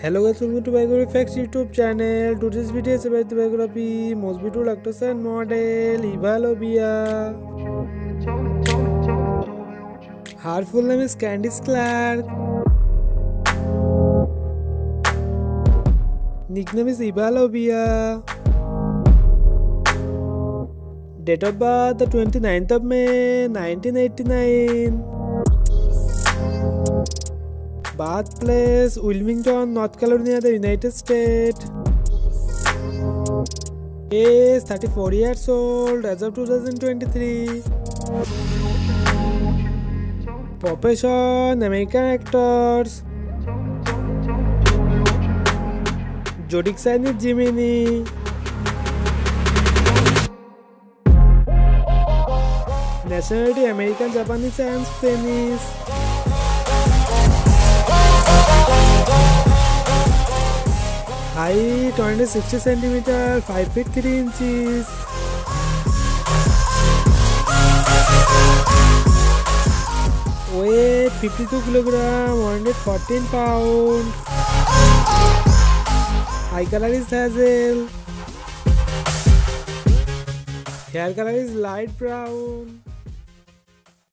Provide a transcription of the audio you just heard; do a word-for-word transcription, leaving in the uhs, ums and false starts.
Hello guys, welcome to Biography Facts YouTube channel. Today's video is about the biography most beautiful actress and model Eva Lovia. Her full name is Candice Clark. Nickname is Eva Lovia. Date of birth the twenty-ninth of May nineteen eighty-nine. Birthplace Wilmington, North Carolina, the United States. Age thirty-four years old as of two thousand twenty-three. Profession American actors. Zodiac sign is Gemini. Nationality American, Japanese and Spanish. Height one hundred sixty centimeters, five feet three inches. Weight fifty-two kilograms, one hundred fourteen pounds. Eye color is hazel. Hair color is light brown.